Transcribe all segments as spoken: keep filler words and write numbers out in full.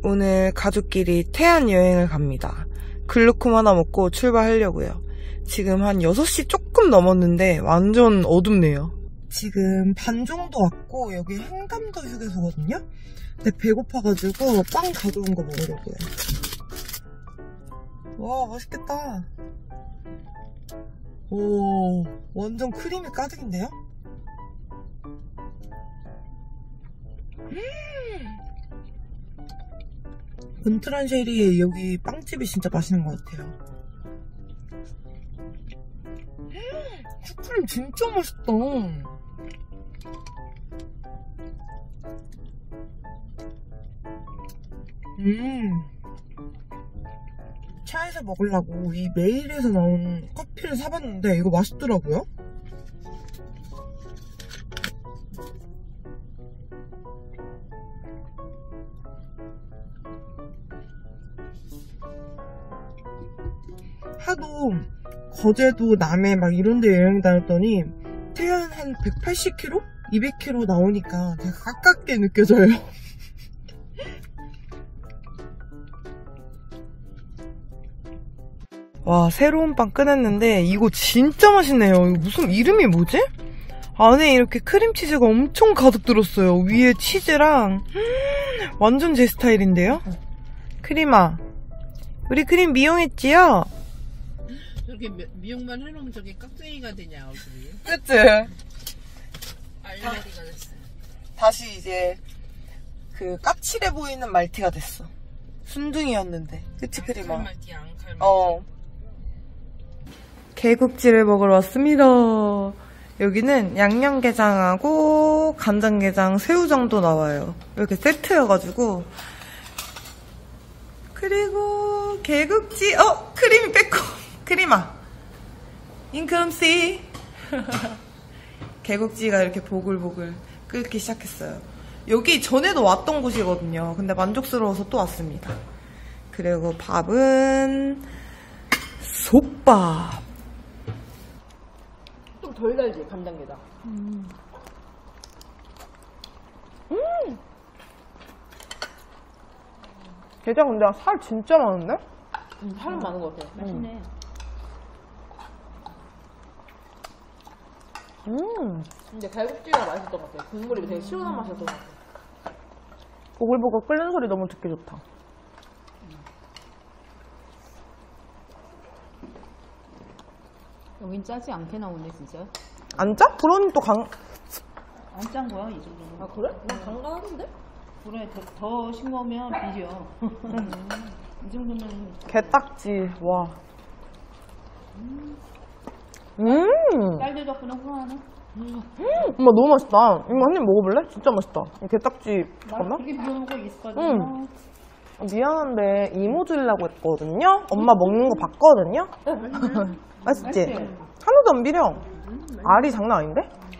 오늘 가족끼리 태안 여행을 갑니다. 글루콤 하나 먹고 출발하려고요. 지금 한 여섯 시 조금 넘었는데 완전 어둡네요. 지금 반 정도 왔고 여기 한감도 휴게소거든요. 근데 배고파가지고 빵 가져온 거 먹으려고요. 와, 맛있겠다. 오, 완전 크림이 가득인데요? 음! 은트란쉐리 여기 빵집이 진짜 맛있는 것 같아요. 음, 슈크림 진짜 맛있다. 음, 차에서 먹으려고 이 메일에서 나온 커피를 사봤는데 이거 맛있더라고요. 하도 거제도 남해 막 이런 데 여행 다녔더니 태안 한 백팔십 킬로미터? 이백 킬로미터 나오니까 되게 가깝게 느껴져요. 와, 새로운 빵 꺼냈는데 이거 진짜 맛있네요. 이거 무슨 이름이 뭐지? 안에 이렇게 크림치즈가 엄청 가득 들었어요. 위에 치즈랑 음, 완전 제 스타일인데요? 크림아, 우리 크림 미용했지요? 저렇게 미, 미용만 해놓으면 저게 깍쟁이가 되냐 얼굴이. 그치? 알레리가 됐어. 다시 이제 그 까칠해 보이는 말티가 됐어. 순둥이였는데. 그치 크림아? 앙칼말티 앙칼말티. 어. 개국지를 먹으러 왔습니다. 여기는 양념게장하고 간장게장, 새우장도 나와요. 이렇게 세트여가지고. 그리고 개국지, 어! 크림이 뺏고. 크림아. 잉크럼씨. 개국지가 이렇게 보글보글 끓기 시작했어요. 여기 전에도 왔던 곳이거든요. 근데 만족스러워서 또 왔습니다. 그리고 밥은 솥밥. 좀 덜 달지 간장게장. 음. 음. 게장 근데 살 진짜 많은데? 음, 살은 음. 많은 것 같아. 맛있네. 음. 근데 갈국지가 맛있었던 것 같아. 국물이 되게 시원한 맛이었던 것 같아. 보글보글 끓는 소리 너무 듣기 좋다. 여긴 짜지 않게 나오네 진짜. 안 짜? 그러니 또 강... 안 짠 거야 이 정도는. 아 그래? 난 간간하던데? 그래 더, 더 싱거우면 비려. 음. 이 정도면 게딱지. 와. 음. 음. 딸들 덕분에 후하네. 음. 엄마 너무 맛있다. 이거 한 입 먹어볼래? 진짜 맛있다. 이 게딱지 잠깐만. 이게 비워놓고 있거든. 음. 미안한데 이모 주려고 했거든요. 엄마 먹는 거 봤거든요. 맛있지? 하나도 안 비려. 음, 알이 장난 아닌데?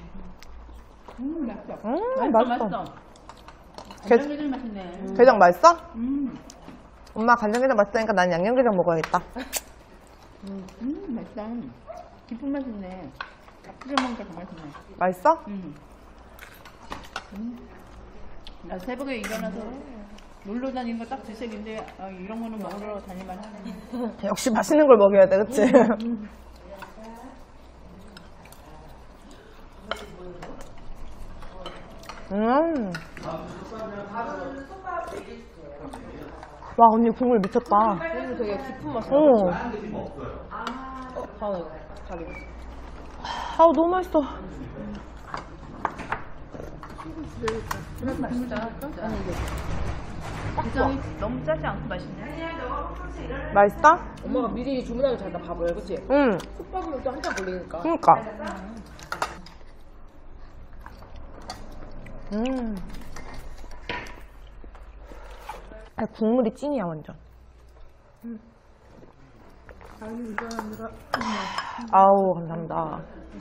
음 맛있어. 음 맛있어. 맛있어. 간장게장 맛있네. 게장 맛있어? 음. 엄마 간장게장 맛있다니까 난 양념게장 먹어야겠다. 음, 음 맛있다. 깊은 맛있네. 깍두기 먹으니까 더 맛있네. 맛있어? 음. 음. 나 새벽에 일어나서 놀러 다니는 거 딱 질색인데 아, 이런 거는 먹으러 다니면 하네. 역시 맛있는 걸 먹여야 돼, 그치? 음. 음. 와, 언니 국물 미쳤다. 국물 되게 깊은 맛이야. 어. 어, 다음 가게. 아우, 너무 맛있어. 음, 맛있다. 아니 이게 게장이 너무 짜지 않고 맛있네. 맛있어? 엄마가 미리 주문하기 잘다 밥을, 그치? 응. 솥밥은 또 한참 걸리니까. 그니까. 음. 아, 국물이 찐이야, 완전. 음. 아유, 감사합니다. 아우, 감사합니다.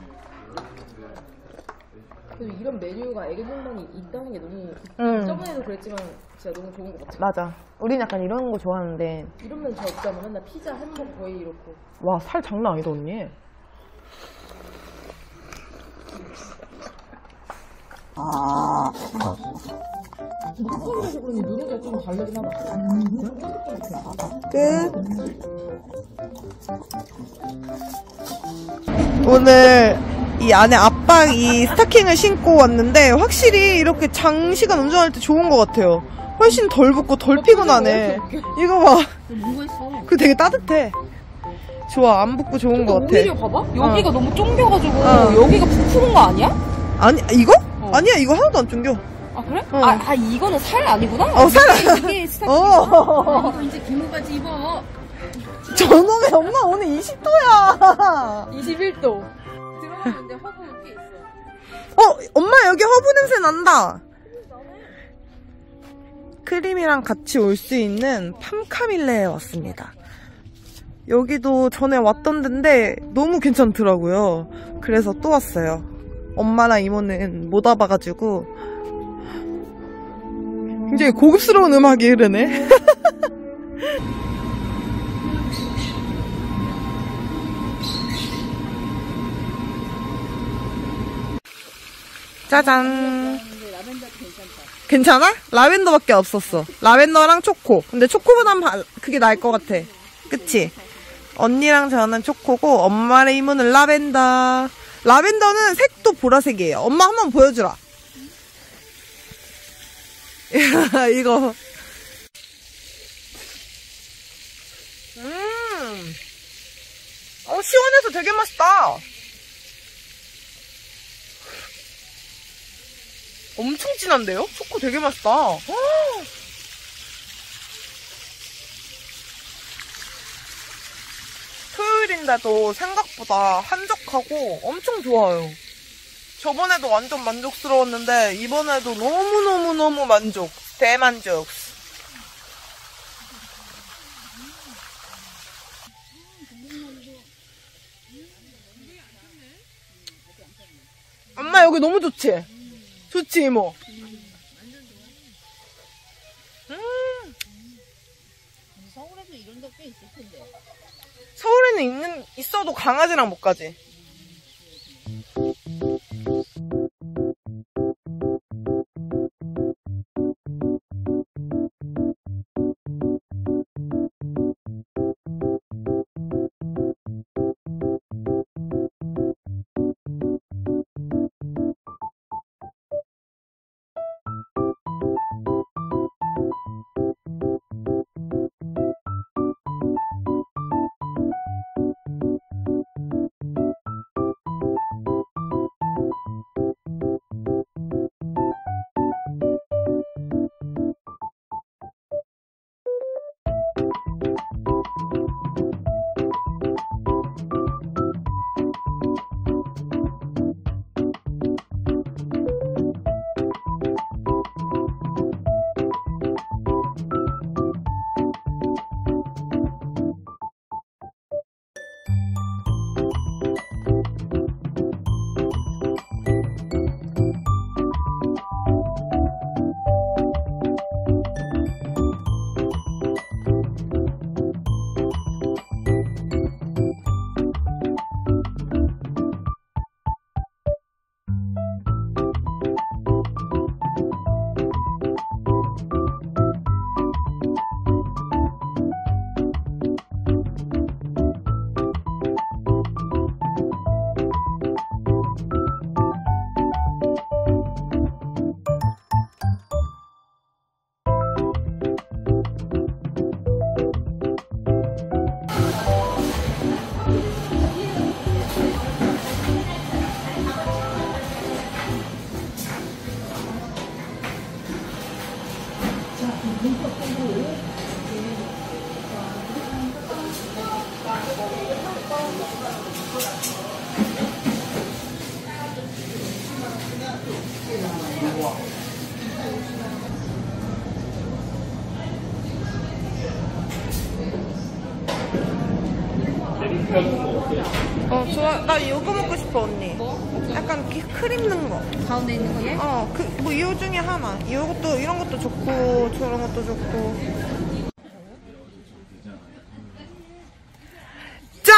그래도 이런 메뉴가 애기 동반이 있다는 게 너무 음. 저번에도 그랬지만 진짜 너무 좋은 것 같아. 맞아. 우린 약간 이런 거 좋아하는데. 이런 면 잘 없잖아. 맨날 피자, 햄버거 거의 이렇고. 와, 살 장난 아니다, 언니. 아. 흑성에서 그런지 누르기가 좀 다르긴 하다. 끝. 오늘 이 안에 압박 이 스타킹을 신고 왔는데 확실히 이렇게 장시간 운전할 때 좋은 것 같아요. 훨씬 덜 붓고 덜 피곤하네. 이거 봐. 뭔가 있어. 그 되게 따뜻해. 좋아, 안 붓고 좋은 것 같아. 오히려 봐봐. 여기가 어. 너무 쫑겨가지고 어. 여기가 부푸는 거 아니야? 아니, 이거? 어. 아니야, 이거 하나도 안 쫑겨. 아 그래? 어. 아, 아 이거는 살 아니구나? 어, 살. 이게 스타킹. 어. 이거 이제 기모바지 입어. 저놈의 엄마 오늘 이십 도야. 이십일 도. 들어가는데 허브 꽤 있어. 어, 엄마 여기 허브 냄새 난다. 크림이랑 같이 올 수 있는 팜카밀레에 왔습니다. 여기도 전에 왔던 데인데 너무 괜찮더라고요. 그래서 또 왔어요. 엄마랑 이모는 못 와봐가지고 굉장히 고급스러운 음악이 흐르네. 짜잔. 괜찮아? 라벤더밖에 없었어. 라벤더랑 초코. 근데 초코보단 바, 그게 나을 것 같아. 그치? 언니랑 저는 초코고 엄마랑 이모는 라벤더. 라벤더는 색도 보라색이에요. 엄마 한번 보여주라. 이거. 음. 어, 시원해서 되게 맛있다. 엄청 진한데요? 초코 되게 맛있다. 토요일인데도 생각보다 한적하고 엄청 좋아요. 저번에도 완전 만족스러웠는데 이번에도 너무너무너무 만족. 대만족. 엄마 여기 너무 좋지? 좋지 이모? 음. 서울에도 이런 데 꽤 있을 텐데. 서울에는 있는, 있어도 강아지랑 못 가지. 어, 좋아. 나 이거 먹고 싶어, 언니. 뭐? 약간 기- 크림 넣은 거. 가운데 있는 거 얘? 어, 그, 뭐, 이 중에 하나. 이것도, 이런 것도 좋고, 저런 것도 좋고. 짠!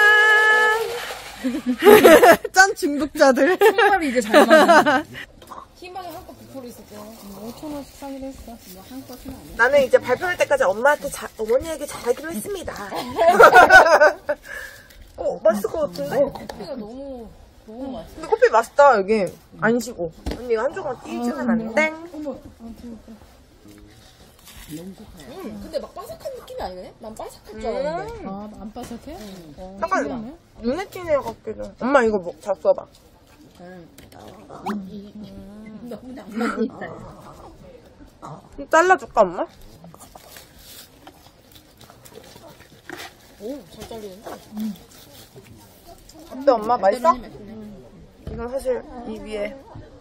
짠 중독자들. 손발이 이제 잘 맞아. 희망이 한껏 부풀어 있었죠. 오천 원씩 사기로 했어. 뭐 한 것은 아니야. 나는 이제 발표할 때까지 엄마한테 자, 어머니에게 잘하기로 했습니다. 어, 맛있을 것 같은데? 커피가 너무 너무 맛있어. 근데 커피 맛있다, 여기. 안 식어. 언니가 한 조각 끼주면 안 돼? 어머, 아 진짜. 음, 근데 막 바삭한 느낌이 아니네? 난 바삭할 줄 알았는데. 아, 안 바삭해? 어, 약간 신기하네. 눈에 띄네요, 같기도. 엄마 이거 뭐, 자, 써봐. 응. 너무 낭만 있다. 좀 잘라줄까, 엄마? 오, 잘 잘리는데? 어때, 엄마? 맛있어? 맛있네. 이건 사실 이 위에.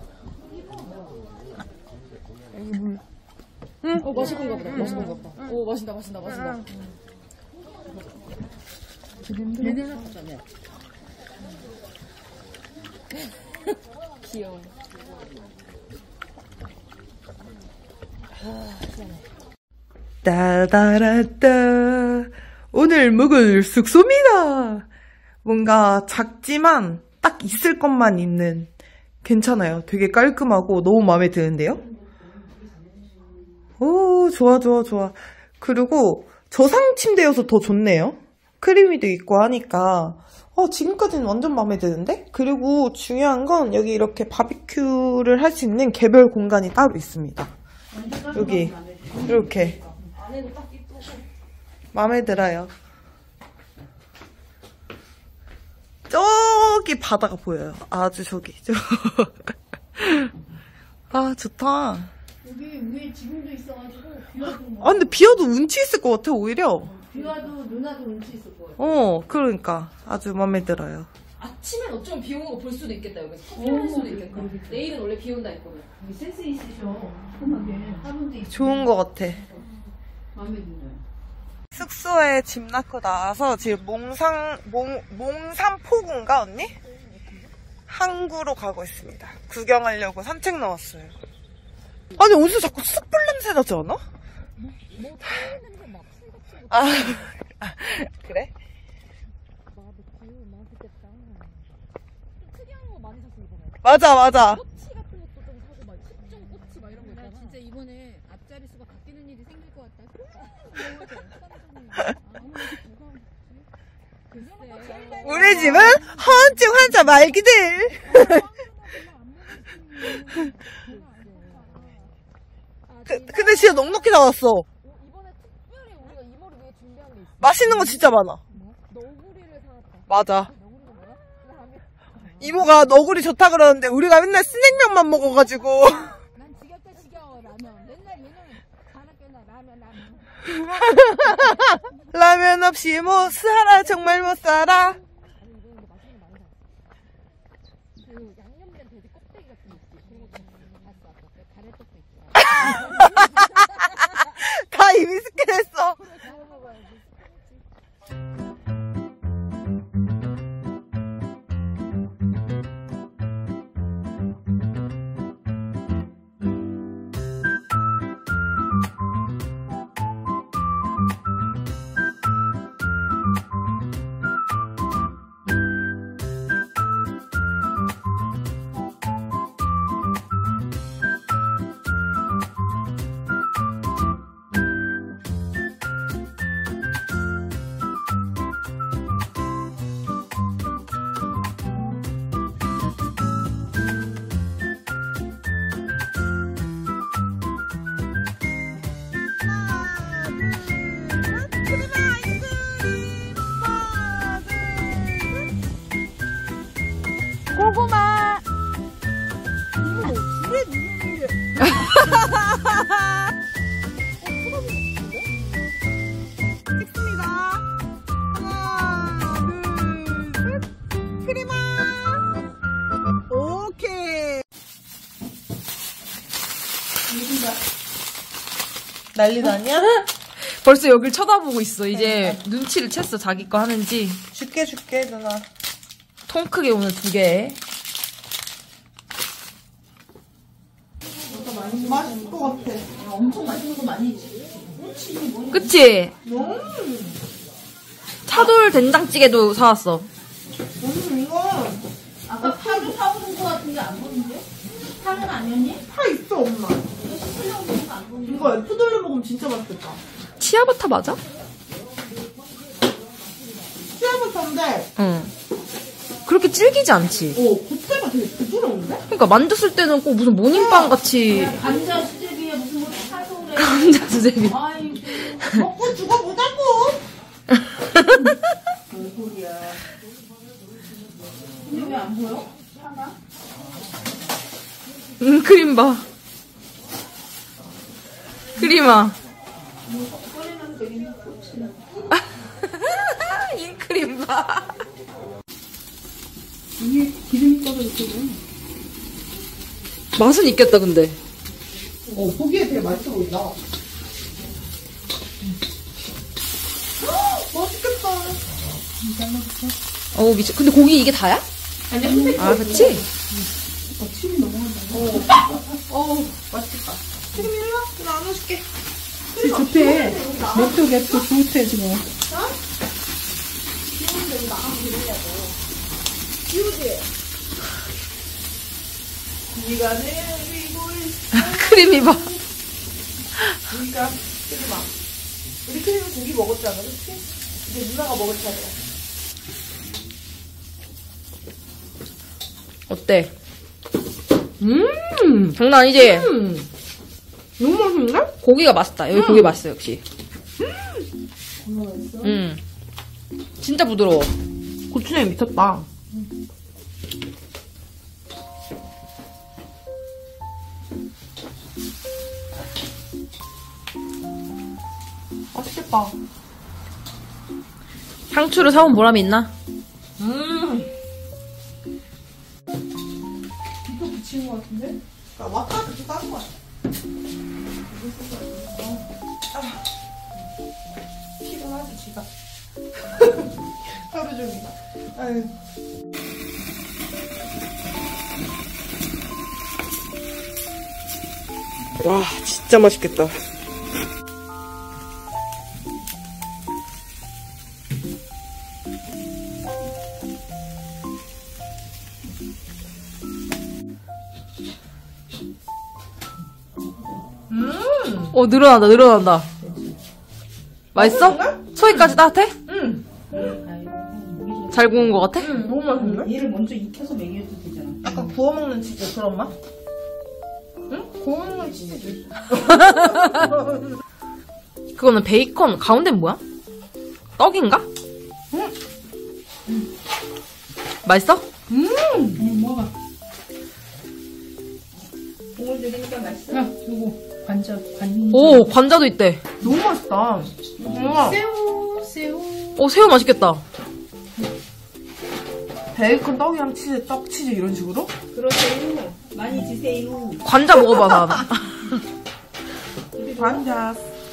응. 어, 맛있은가 보다. 맛있은가 보다. 오, 맛있다, 맛있다, 맛있다. 되게 맛있잖아요. 귀여워. 따다라따. 오늘 묵을 숙소입니다. 뭔가 작지만 딱 있을 것만 있는. 괜찮아요. 되게 깔끔하고 너무 마음에 드는데요? 오, 좋아, 좋아, 좋아. 그리고 저상 침대여서 더 좋네요. 크리미도 있고 하니까. 어, 지금까지는 완전 마음에 드는데? 그리고 중요한 건 여기 이렇게 바비큐를 할 수 있는 개별 공간이 따로 있습니다. 여기, 이렇게. 마음에 들어요. 저기 바다가 보여요. 아주 저기. 저. 아, 좋다. 여기 위에 지금도 있어가지고 비 와도 뭐, 아, 근데 비 와도 운치 있을 것 같아, 오히려. 비 와도 누나도 운치 있을 거예요. 어, 그러니까. 아주 마음에 들어요. 아침엔 어쩌면 비 오는 거 볼 수도 있겠다, 여기서. 커피 할 수도 있겠다. 내일은 원래 비 온다 했거든. 여기 센스 있으셔. 꼼꼼하게. 화분도 있고. 좋은 것 같아. 마음에 드네요. 숙소에 집 낳고 나와서 지금 몽상, 몽, 몽산포구인가, 언니? 항구로 가고 있습니다. 구경하려고 산책 나왔어요. 아니, 어디서 자꾸 숯불 냄새 나지 않아? 아, 아, 그래? 특이한 거 많이 샀어, 이번에. 맞아, 맞아. 꼬치 같은 것도 좀 사고, 막 십종 꼬치 막 이런 거 있잖아. 진짜 이번에 앞자리 수가 바뀌는 일이 생길 것 같다. 우리 집은 허언증 환자 말기들. 그, 근데 진짜 넉넉히 나왔어. 이번에 특별히 우리가 이모를 위해 준비한 게 있어. 맛있는 거 진짜 많아. 너구리를 사왔다. 맞아. 너구리가 뭐야? 라면. 이모가 너구리 좋다 그러는데 우리가 맨날 스낵면만 먹어가지고. 난 지겹다 지겨워 라면. 맨날 얘는 자나깨나 라면 라면. 라면 없이 못 살아, 정말 못 살아. 아니 이거 근데 맛있는 거 많이 샀어. 그 양념된 돼지 껍데기 같은 거 있지. 그런 것도 봤어. 아까 그 가래떡도 있고. 다 이미 스캔했어. 잘 먹어야지. 고구마. 찍습니다. 하나, 둘, 셋. 크리마. 오케이. 난리 나냐? 벌써 여길 쳐다보고 있어. 이제 눈치를 챘어. 자기 거 하는지. 줄게 줄게 누나. 통 크게 오늘 두 개. 맛있을 것 같아. 엄청 맛있는 거 많이 있지. 그치? 차돌 된장찌개도 사왔어. 음, 이거 아까 파도 사오는 거 같은데 안 보이는데? 파는 아니었니? 파 있어, 엄마. 이거 F 돌려 먹으면 진짜 맛있겠다. 치아바타 맞아? 치아바타인데, 응. 그렇게 질기지 않지? 어, 겉에가 되게 부드러운데? 그러니까 만졌을 때는 꼭 무슨 모닝빵 같이 감자 수제비에 무슨 뭐 사서 그래. 감자 수제비. 아이고. 먹고 죽어보자고! 뭔 소리야. 근데 왜 안 보여? 파가? 응, 크림 봐. 크림아. 꺼내면 되긴 좋지. 이 크림 봐. 이게 기름이 떨어졌거든. 맛은 있겠다, 근데. 어, 보기에 되게 맛있어 보인다. 맛있겠다. 어우, 미쳐. 근데 고기 이게 다야? 아니야, 근데 아, 그치? 어, 침이 넘어간다. 어우, 맛있겠다. 지금 일로 와. 나 안아줄게. 좋대. 맵도 맵도 좋대, 지금. 네가 내리고 있어. 크림이 봐. 우리가 크림아. 우리 크림은 고기 먹었잖아, 그치? 이제 누나가 먹을 차례야. 어때? 음, 장난 아니지? 음. 너무 맛있는데? 고기가 맛있다. 여기 고기 맛있어, 역시. 음. 진짜 부드러워. 고추장이 미쳤다. 맛있겠다. 상추를 사온 보람이 있나? 음. 이거 붙이는 것 같은데? 아, 왔다 그렇게 까는 거 같아. 아. 피곤하지, 지가. 하루 종일. 아유. 와, 진짜 맛있겠다. 어, 늘어난다, 늘어난다. 맛있어? 소희까지 따뜻해? 응. 잘 구운 것 같아? 응, 너무 맛있는데? 얘를 먼저 익혀서 먹여도 되잖아. 약간 구워 먹는 치즈 그런 맛? 응? 구워 먹는 치즈도 있어. 그거는 베이컨, 가운데는 뭐야? 떡인가? 응. 맛있어? 응, 먹어. 국물 들이니까 맛있어. 야, 요거 관자, 관. 오, 관자도 있대. 너무 맛있다. 뭔가 새우, 새우. 오, 새우 맛있겠다. 베이컨, 떡이랑 치즈, 떡, 치즈 이런 식으로? 그러세요. 많이 드세요. 관자 먹어봐, 나. 반자.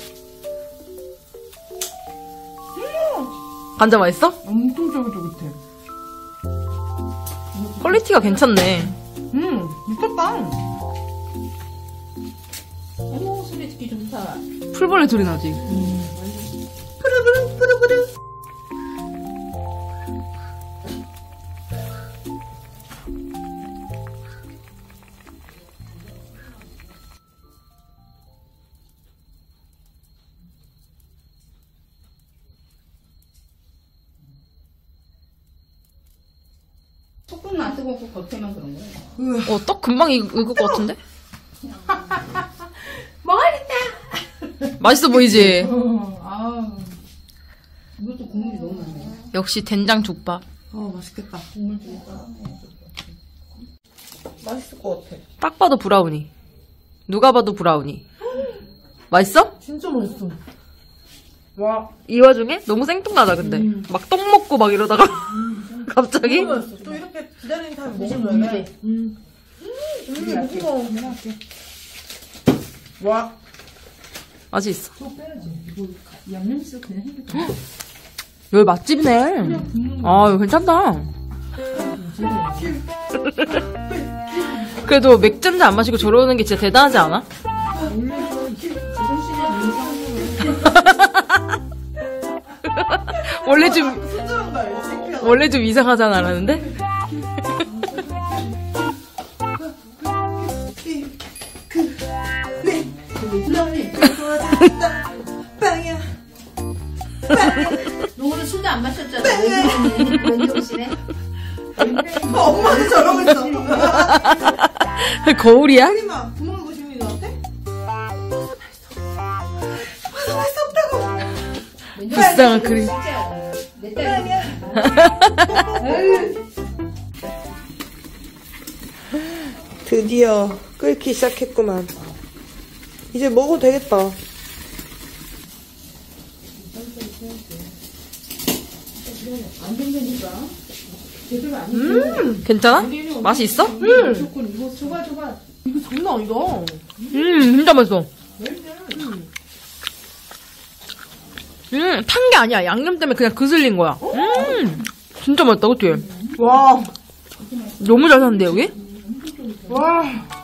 관자 맛있어? 엄청 쫄깃쫄깃해. 퀄리티가 괜찮네. 음, 미쳤다. 어머, 소리 듣기 좋다. 풀벌레 소리 나지? 푸르부르, 푸르부르. 속은 안 뜨겁고 겉에만 그런 거야. 어, 떡 금방 익, 익을 것 같은데? 먹어야겠다. 맛있어 보이지? 아, 이것도 국물이 너무 많네. 역시 된장 죽밥. 어, 맛있겠다. 국물 주니까. 맛있을 것 같아. 딱 봐도 브라우니. 누가 봐도 브라우니. 맛있어? 진짜 맛있어. 와, 이 와중에 너무 생뚱하다, 근데. 막 떡 먹고 막 이러다가. 갑자기? 너무 맛있어. 또 이렇게 기다리는 타임 먹어줘야 돼. 음. 음, 무거워. 와, 맛이 있어. 또 빼야지. 이거 양념 있어 그냥 해도 여기 맛집이네. 아, 이거 괜찮다. 그래도 맥주 한잔 안 마시고 저러는 게 진짜 대단하지 않아? 원래 제정신에 인상으로 원래 좀, 순수한 거 알지? 창피하다. 원래 좀 이상하잖아, 라는데? 도와준다. 빵야. 너 오늘 술도 안 마셨잖아. 왼쪽이네. 엄마도 저러고 있어. 거울이야? 크림아, 부모님 보시면 너한테? 벗어날 수 없다고. 불쌍한 그림. 내 딸이야. 드디어 끓기 시작했구만. 이제 먹어도 되겠다. 음, 괜찮아? 맛이 있어? 음, 이거 줘봐, 줘봐. 이거 장난 아니다. 음, 진짜 맛있어. 음, 탄 게 아니야. 양념 때문에 그냥 그슬린 거야. 음, 진짜 맛있다, 그치? 와. 너무 잘 샀는데, 여기? 와.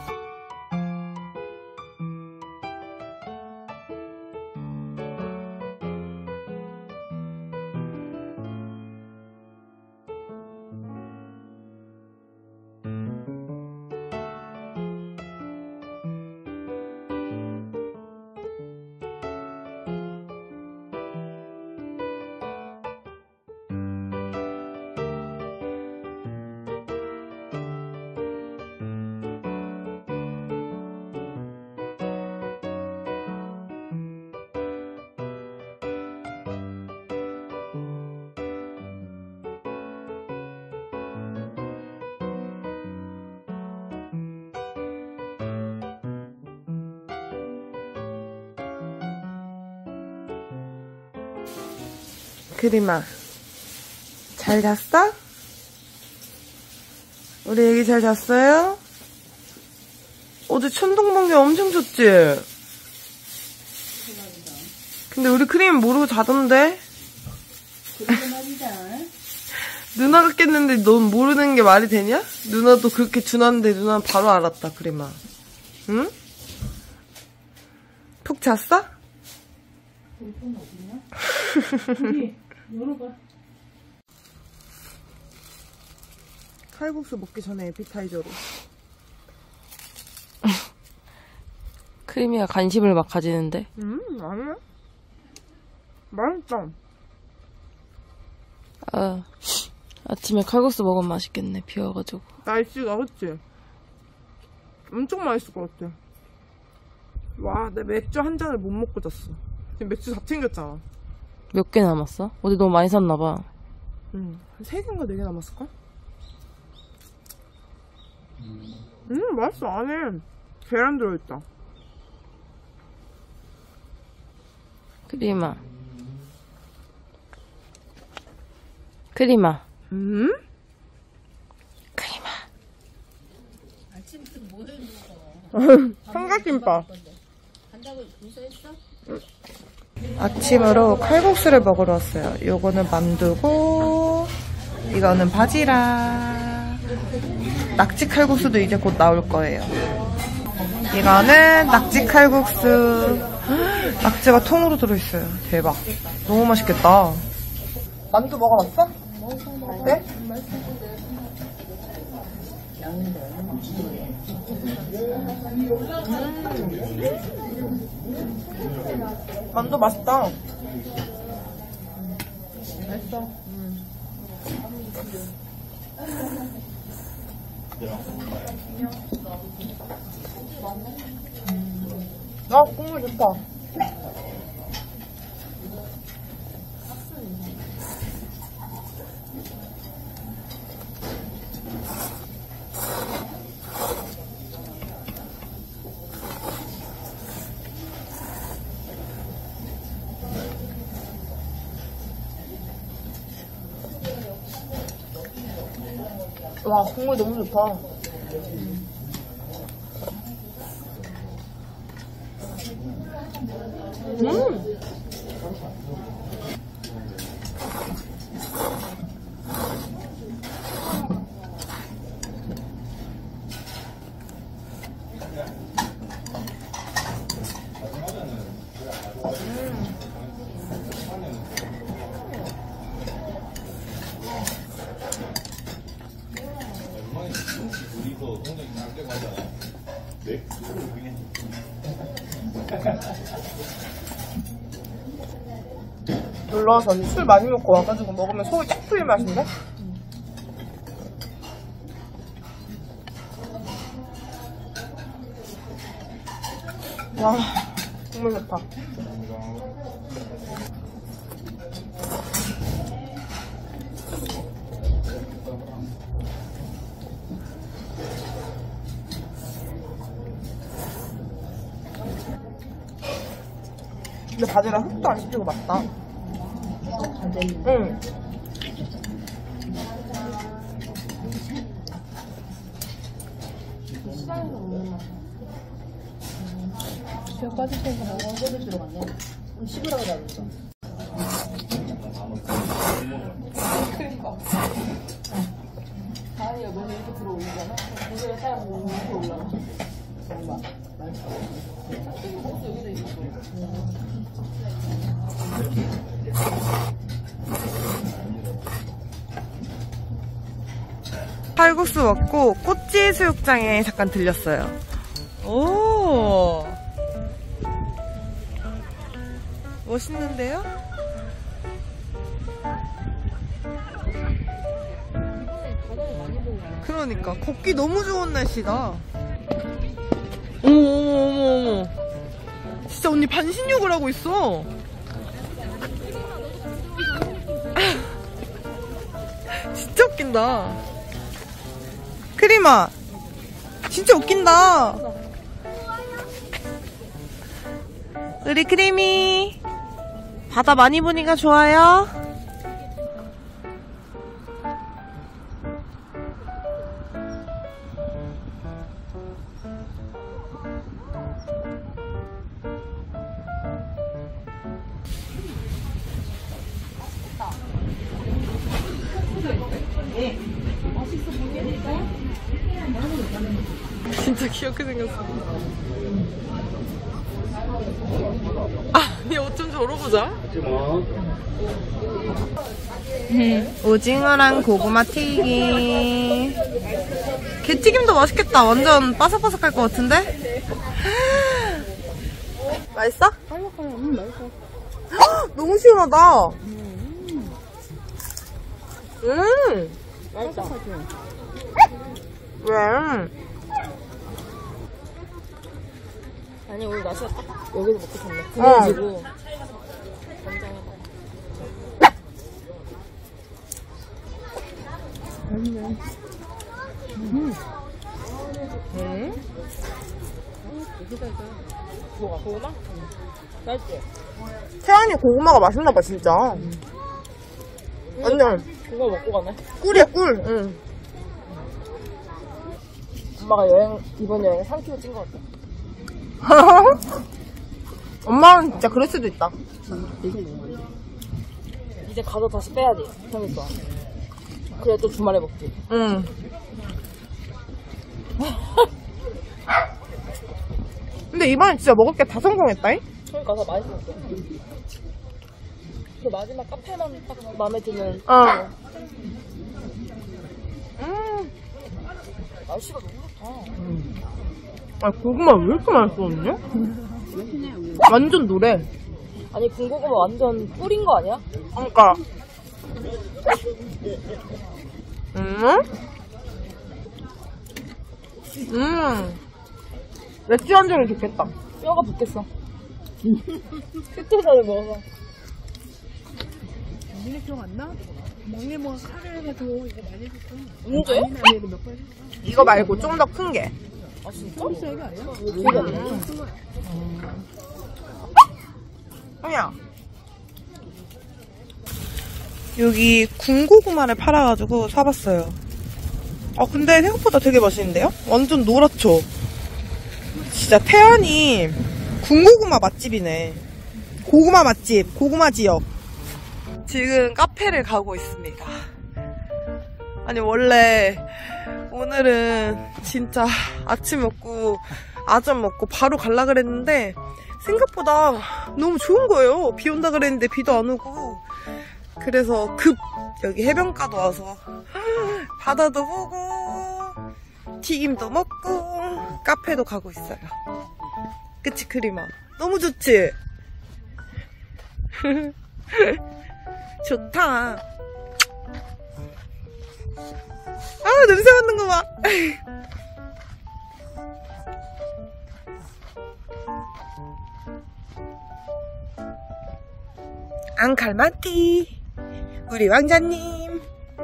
그림아, 잘 잤어? 우리 애기 잘 잤어요? 어제 천둥번개 엄청 쳤지? 근데 우리 크림은 모르고 자던데? 누나가 깼는데 넌 모르는 게 말이 되냐? 누나도 그렇게 준하는데 누나는 바로 알았다, 크림아. 응? 푹 잤어? 열어봐. 칼국수 먹기 전에 에피타이저로. 크리미가 간식을 막 가지는데. 음, 아니야. 맛있다. 아, 아침에 칼국수 먹으면 맛있겠네. 비 와가지고. 날씨가, 그치? 엄청 맛있을 것 같아. 와, 내 맥주 한 잔을 못 먹고 잤어. 지금 맥주 다 챙겼잖아. 몇 개 남았어? 어제 너무 많이 샀나봐. 응. 한 세 개인가 네 개 남았을걸? 음, 맛있어. 안에 계란 들어있다. 크리마. 크리마. 음? 크리마. 아침부터 뭐를 먹어? 삼각김밥. 간다고 인사했어? 아침으로 칼국수를 먹으러 왔어요. 요거는 만두고, 이거는 바지락. 낙지 칼국수도 이제 곧 나올 거예요. 이거는 낙지 칼국수. 낙지가 통으로 들어있어요. 대박. 너무 맛있겠다. 만두 먹어봤어? 어때? 음. 만두 맛있다. 맛있어. 음. 아, 국물 좋다. 와, 국물 너무 좋다. 음! 놀러와서 언니 술 많이 먹고 와가지고 먹으면 속이 탁 트일 맛인데? 와, 정말 좋다. 근데 바지락 흙도 안 씹히고 맛있다. 응. 제가 빠질 때가 너무 세게 들어갔네. 좀 씹으라고 나왔어. 다리가 너무 이렇게 들어올리잖아. 고개가 딱 이렇게 올라가. 정말 맛있어. 여기도 있어. 칼국수 먹고 꽃지 수육장에 잠깐 들렸어요. 오, 멋있는데요? 그러니까 걷기 너무 좋은 날씨다. 어머 어머 어머 어머, 진짜 언니 반신욕을 하고 있어. 진짜 웃긴다. 크리마 진짜 웃긴다. 우리 크리미 바다 많이 보니까 좋아요? 진짜 귀엽게 생겼어. 아, 얘 옷 좀 졸어보자. 오징어랑 고구마 튀김. 게튀김도 맛있겠다. 완전 바삭바삭할 것 같은데? 맛있어? 음, 맛있어. 너무 시원하다. 음, 맛있다. 왜? 아니, 오늘 날씨가 딱 여기서 먹고 싶네. 구워지고. 건장하다. 음. 음? 여기다 이거. 뭐가? 고구마? 응. 맛있지? 태안이 고구마가 맛있나봐, 진짜. 응. 완전. 그거 먹고 가네. 꿀이야, 꿀. 응. 엄마가 여행, 이번 여행에 삼 킬로그램 찐 것 같아. 엄마는 진짜 그럴 수도 있다. 이제 가서 다시 빼야지. 그러니까. 그래 또 주말에 먹지. 응. 근데 이번엔 진짜 먹을 게 다 성공했다잉? 그러니까 더 많이 먹었어. 그 마지막 카페만 딱 마음에 드는. 어. 음. 날씨가 너무 좋다. 아, 고구마 왜 이렇게 맛있었냐? 완전 노래. 아니 군고구마 완전 꿀인 거 아니야? 그러니까. 음. 음. 맥주 한 잔이 좋겠다. 뼈가 붙겠어. 그때 전에 먹어서. 언니네 기억 안 나? 막내 뭐 카레 해가지고 이거 많이 해줬어. 언제? 아니, 아니, 이거 몇 번 했어. 이거 말고 좀 더 큰 게. 아 진짜? 서비스 이거 아니야? 기억이 안 나. 형이야. 여기 군고구마를 팔아가지고 사봤어요. 아, 근데 생각보다 되게 맛있는데요? 완전 노랗죠? 진짜 태안이 군고구마 맛집이네. 고구마 맛집, 고구마 지역. 지금 카페를 가고 있습니다. 아니, 원래 오늘은 진짜 아침 먹고 아점 먹고 바로 갈라 그랬는데 생각보다 너무 좋은 거예요. 비 온다 그랬는데 비도 안 오고. 그래서 급 여기 해변가도 와서 바다도 보고 튀김도 먹고 카페도 가고 있어요. 그치 크리마? 너무 좋지? 좋다. 아, 냄새 맡는 거 봐. 앙칼마티, 우리 왕자님.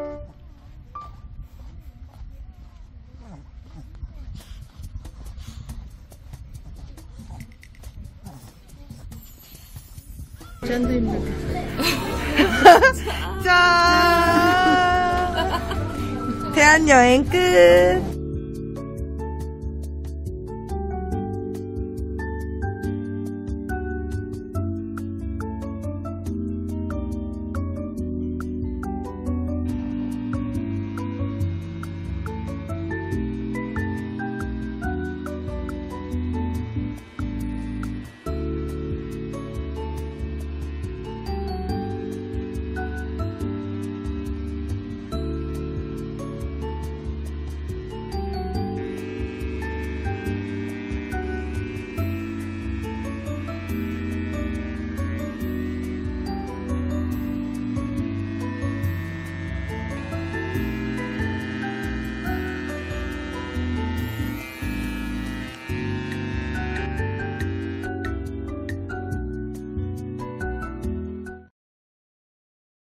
짠도 힘들어. 짠! 대한 여행 끝.